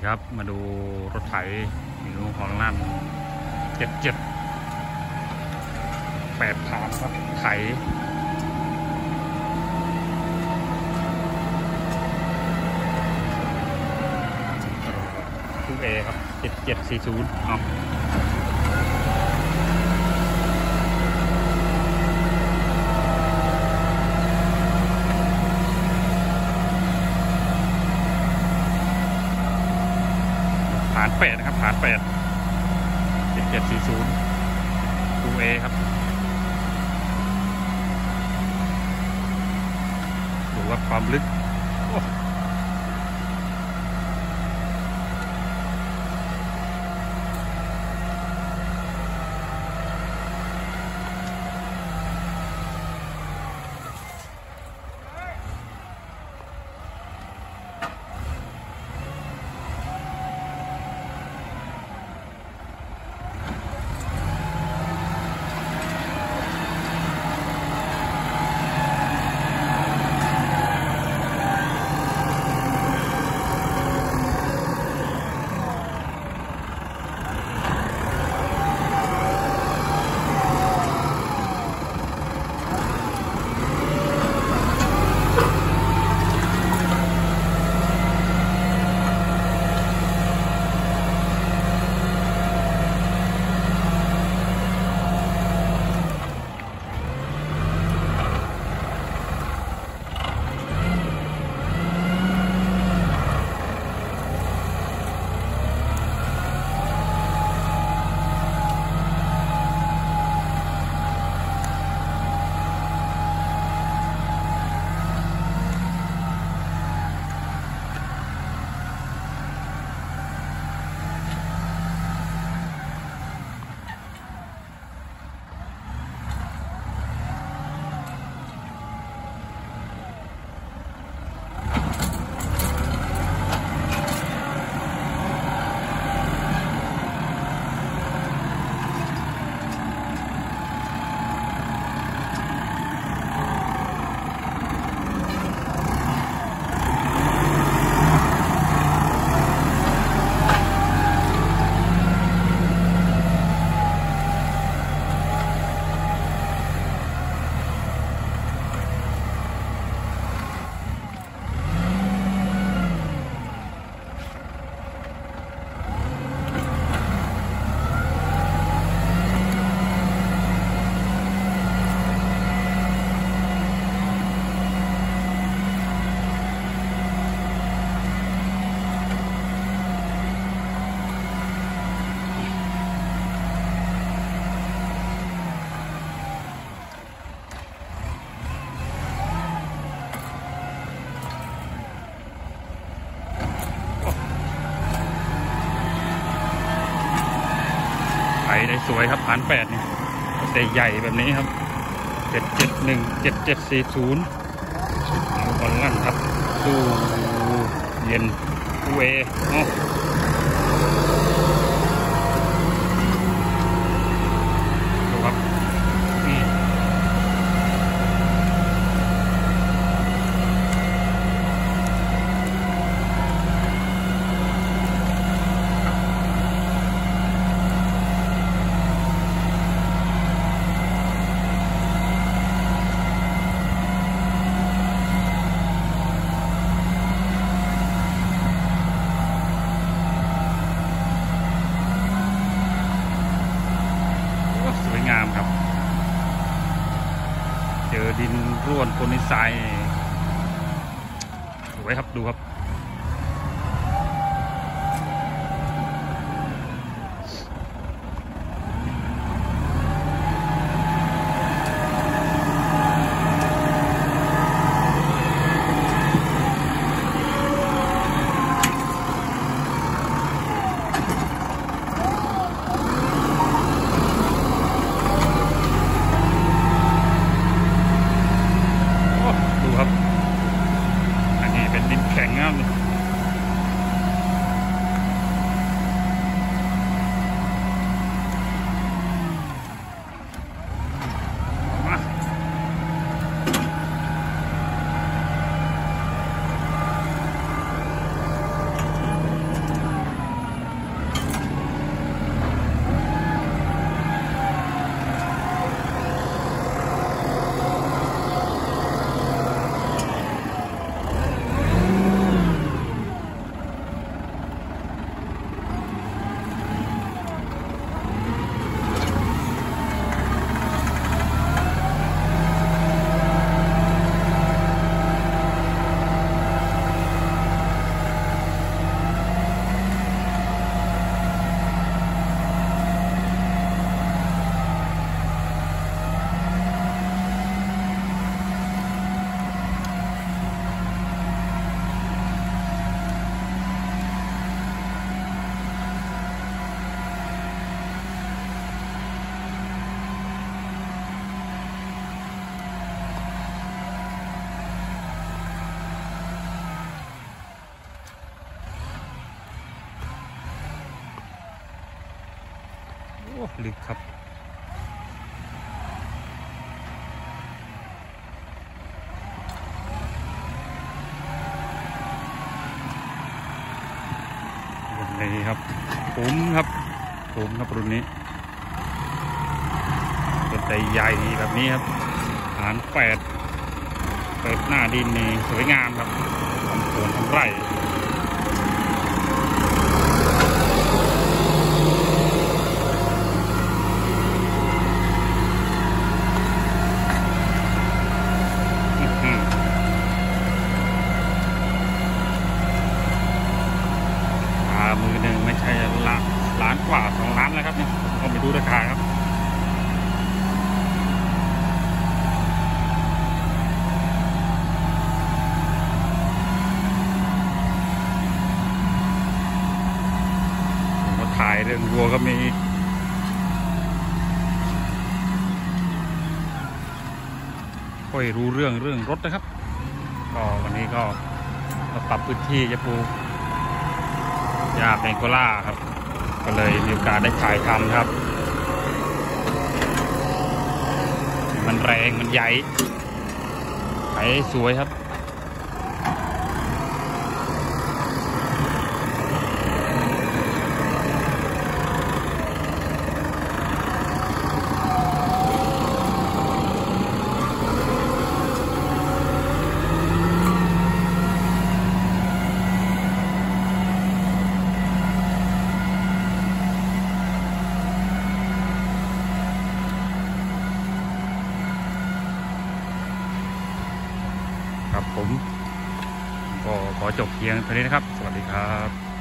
ครับมาดูรถไถนิวฮอลแลนด์77 8 ฐานครับไถตู้เอครับ7740เอาฐาน8นะครับฐาน8 7740ตู้เอครับดูว่าความลึกได้สวยครับฐาน8นี่แต่ใหญ่แบบนี้ครับ771 7740เอาบอลลั่นครับตู้เย็นตู้เอดูครับนี่งามครับเจอดินร่วนคนในทรายสวยครับดูครับอันนี้เป็นดินแข็งนะลึกครับรุ่นนี้ครับผมครับรุ่นนี้ตัวใหญ่แบบนี้ครับฐาน8 เปิดหน้าดินนี่สวยงามครับทำสวนทำไร่มือหนึ่งไม่ใช่ล้านกว่า2 ล้านแล้วครับเนี่ยผมไปดูราคาครับถ่ายเรื่องวัวก็มีค่อยรู้เรื่องรถนะครับก็วันนี้ก็มาปรับพื้นที่จะปลูกหญ้าแพงโกล่าครับก็เลยมีโอกาสได้ถ่ายทำครับมันแรงมันใหญ่ถ่ายสวยครับผมก็ขอจบเพียงเท่านี้นะครับสวัสดีครับ